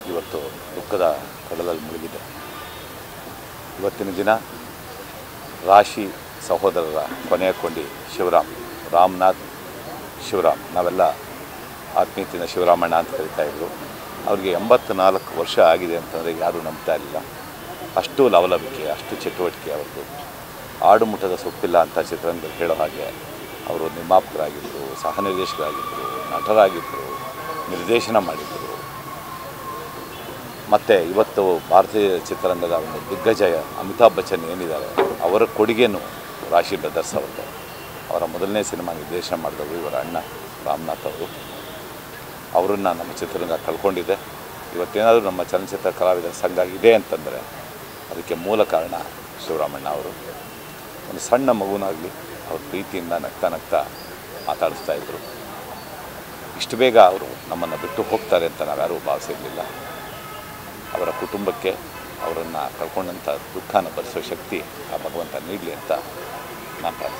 ಇವತ್ತು ದುಃಖದ ಕಡಲಲ್ಲಿ ಮುಳುಗಿದೆ. ಇವತ್ತಿನ ದಿನ ರಾಶಿ ಸಹೋದರರ ಕೊನೆಯ ಕೊಂಡಿ ಶಿವರಾಮ್, ರಾಮನಾಥ್ ಶಿವರಾಮ್, ನಾವೆಲ್ಲ ಆತ್ಮೀಯತೆಯಿಂದ ಶಿವರಾಮಣ್ಣ ಅಂತ ಕರೀತಾಯಿದ್ರು. ಅವ್ರಿಗೆ 84 ವರ್ಷ ಆಗಿದೆ ಅಂತಂದರೆ ಯಾರೂ ನಂಬ್ತಾ ಇರಲಿಲ್ಲ. ಅಷ್ಟು ಲವಲವಿಕೆ, ಅಷ್ಟು ಚಟುವಟಿಕೆ ಅವ್ರದ್ದು. ಆಡು ಮುಟ್ಟದ ಸೊಪ್ಪಿಲ್ಲ ಅಂತ ಚಿತ್ರರಂಗದಲ್ಲಿ ಹೇಳೋ ಹಾಗೆ ಅವರು ನಿರ್ಮಾಪಕರಾಗಿದ್ದರು, ಸಹ ನಿರ್ದೇಶಕರಾಗಿದ್ದರು, ನಟರಾಗಿದ್ದರು, ನಿರ್ದೇಶನ ಮಾಡಿದ್ದರು. ಮತ್ತು ಇವತ್ತು ಭಾರತೀಯ ಚಿತ್ರರಂಗದ ಒಂದು ದಿಗ್ಗಜಯ ಅಮಿತಾಬ್ ಬಚ್ಚನ್ ಏನಿದ್ದಾರೆ ಅವರ ಕೊಡುಗೆನೂ ರಾಶಿ ಬ್ರದರ್ಸ್ ಅವ್ರದ್ದು. ಅವರ ಮೊದಲನೇ ಸಿನಿಮಾ ನಿರ್ದೇಶನ ಮಾಡಿದವರು ಇವರ ಅಣ್ಣ ರಾಮನಾಥ್ ಅವರು. ಅವರನ್ನು ನಮ್ಮ ಚಿತ್ರರಂಗ ಕಳ್ಕೊಂಡಿದೆ. ಇವತ್ತೇನಾದರೂ ನಮ್ಮ ಚಲನಚಿತ್ರ ಕಲಾವಿದರ ಸಂಘ ಇದೆ ಅಂತಂದರೆ ಅದಕ್ಕೆ ಮೂಲ ಕಾರಣ ಶಿವರಾಮಣ್ಣ ಅವರು. ಒಂದು ಸಣ್ಣ ಮಗುನಾಗಲಿ ಅವ್ರ ಪ್ರೀತಿಯಿಂದ ನಗ್ತಾ ನಗ್ತಾ ಮಾತಾಡಿಸ್ತಾಯಿದ್ರು. ಇಷ್ಟು ಬೇಗ ಅವರು ನಮ್ಮನ್ನು ಬಿಟ್ಟು ಹೋಗ್ತಾರೆ ಅಂತ ನಾವ್ಯಾರೂ ಭಾವಿಸಿರಲಿಲ್ಲ. ಅವರ ಕುಟುಂಬಕ್ಕೆ ಅವರನ್ನು ಕಳ್ಕೊಂಡಂಥ ದುಃಖನ ಭರಿಸೋ ಶಕ್ತಿ ಆ ಭಗವಂತ ನೀಡಲಿ ಅಂತ ನಾನು ಪ್ರಾರ್ಥನೆ